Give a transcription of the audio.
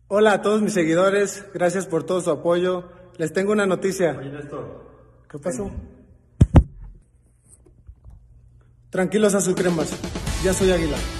Hola a todos mis seguidores, gracias por todo su apoyo. Les tengo una noticia. Oye, Néstor. ¿Qué pasó? Tranquilos azulcremas, ya soy Águila.